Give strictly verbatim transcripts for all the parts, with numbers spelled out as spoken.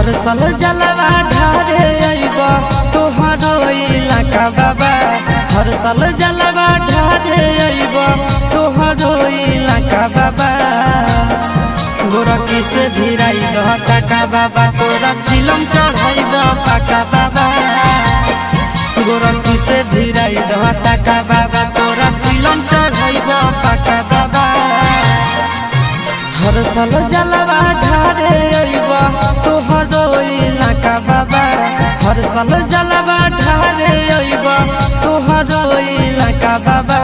हर साल जलवा ढारे अइबा तोहरो इलाका बाबा। हर साल जलवा ढारे अइबा तोहरो इलाका बाबा। गोरखी से भिराई दह टाका बाबा तोरा चिलम चढ़ाइबा पाका बाबा। गोरखी से भिराई दह टाका बाबा तोरा चिलम चढ़ाइबा पाका बाबा। हर साल जलवा ढारे अइबा तोहरो इलाका बाबा। हर साल जलवा ढारे अइबा तोहरो इलाका बाबा।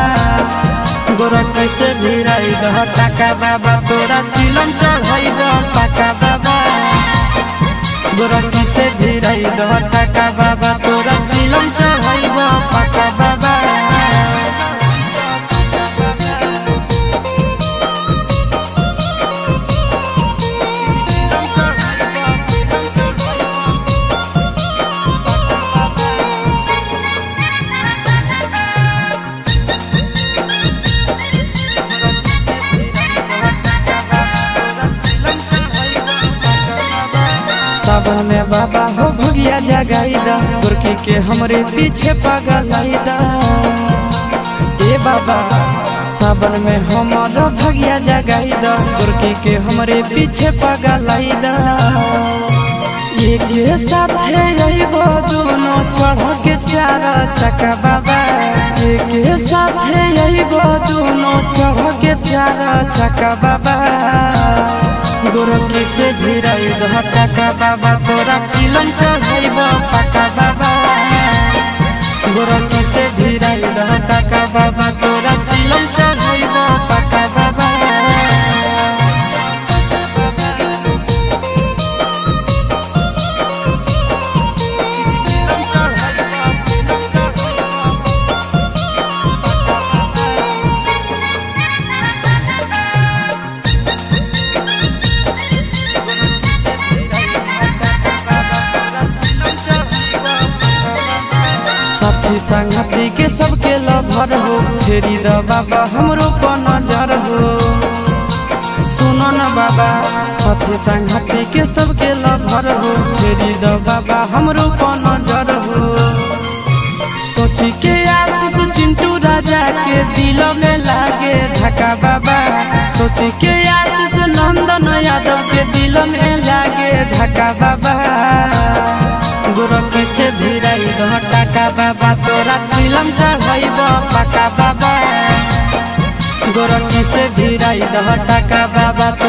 गोरखी से भिराई दह टाका बाबा तोरा चिलम चढ़ाइबा पाका बाबा। गोरखी से भिराई दह टाका बाबा तोरा चिलम चढ़ाइबा पाका बाबा। सावन में बाबा हो भगिया जगाईदा गोरखी के हमरे पीछे पगलाईदा। ए बाबा सावन में हमारा भगिया जगाईदा गोरखी के हमरे पीछे पगलाईदा। एक साथे अइबो दोनों चढ़ के चार चक्का बाबा। एक साथे अइबो दोनों चढ़ के चार चक्का बाबा। गोरखी से भिराई दह टाका बाबा तोरा चिलम चढ़ाइबा पाका बाबा। गोरखी से भिराई दह टाका बाबा तोरा चिलम चढ़ाइबा पाका बाबा। साथी संगती के सबके लभर हो फेरी द बाबा हमरो पर नजर हो। सुनो न बाबा साथी संगती के सबके लभर हो फेरी द बाबा हमरो पर नजर हो। सोची के आशीष चिंटू राजा के दिल में लागे धक्का बाबा। सोची के आशीष नंदन यादव के दिल में लागे धक्का बाबा। गोरखी से भिराई दह टाका बाबा तोरा चिलम चढ़ाइबा पाका बाबा। गोरखी से भिराई दह टाका बाबा।